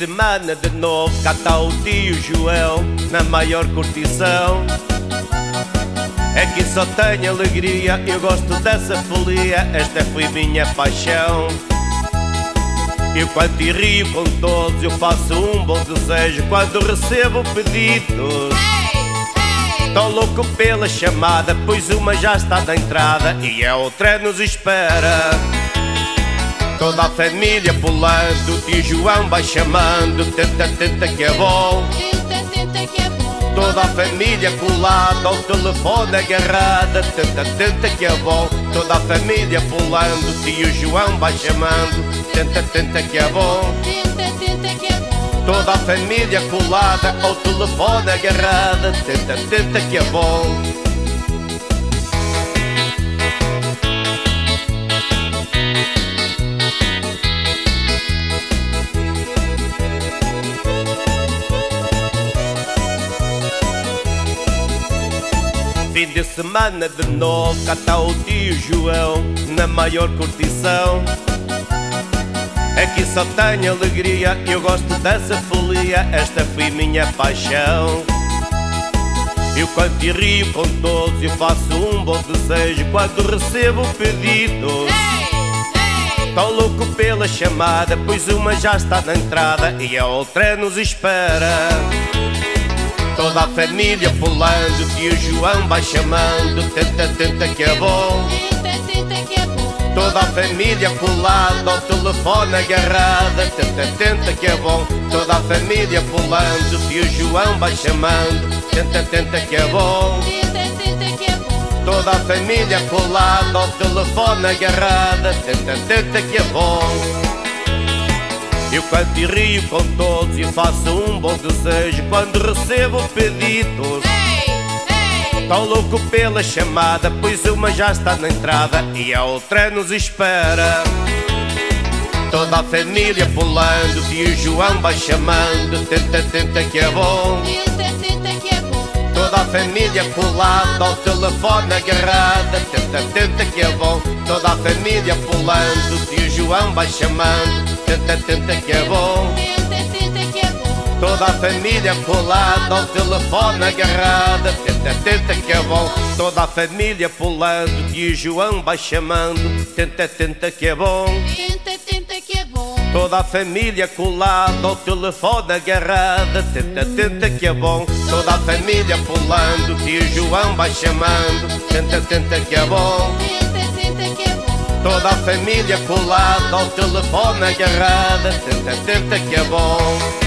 semana de novo, cá está o tio João, na maior curtição. É que só tenho alegria, eu gosto dessa folia, esta foi minha paixão. Eu quando te rio com todos, eu faço um bom desejo quando recebo pedidos. Tô louco pela chamada, pois uma já está da entrada e a outra nos espera. Toda a família pulando, o tio João vai chamando, tenta, tenta que é bom. Toda a família colada, ao telefone agarrada, tenta, tenta que é bom. Toda a família pulando, o tio João vai chamando, tenta, tenta que é bom. Toda a família colada, ao telefone agarrada, tenta, tenta que é bom. Fim de semana de novo, cá está o tio João, na maior curtição. Aqui só tenho alegria, eu gosto dessa folia, esta foi minha paixão. Eu quando te rio com todos, eu faço um bom desejo quando recebo pedidos. Tô louco pela chamada, pois uma já está na entrada e a outra nos espera. Toda a família pulando, o tio João vai chamando, tenta, tenta que é bom. Toda a família colada, ao telefone agarrada, tenta, tenta que é bom. Toda a família pulando, o tio João vai chamando, tenta, tenta que é bom. Toda a família colada, ao telefone agarrada, tenta, tenta que é bom. Eu quando te rio com todos, eu faço um bom desejo quando recebo pedidos. Tô louco pela chamada, pois uma já está na entrada e a outra nos espera. Toda a família pulando, o tio João vai chamando, tenta, tenta que é bom. Toda a família colada, ao telefone agarrada, tenta, tenta que é bom. Toda a família pulando, o tio João vai chamando, tenta, tenta que é bom. Toda a família colada, ao telefone agarrada, tenta, tenta que é bom. Toda a família pulando, o tio João vai chamando, tenta, tenta que é bom. Toda a família colada, ao telefone agarrada, tenta, tenta que é bom. Toda a família pulando, o tio João vai chamando, tenta, tenta que é bom. Toda a família colada, ao telefone agarrada, tenta, tenta que é bom.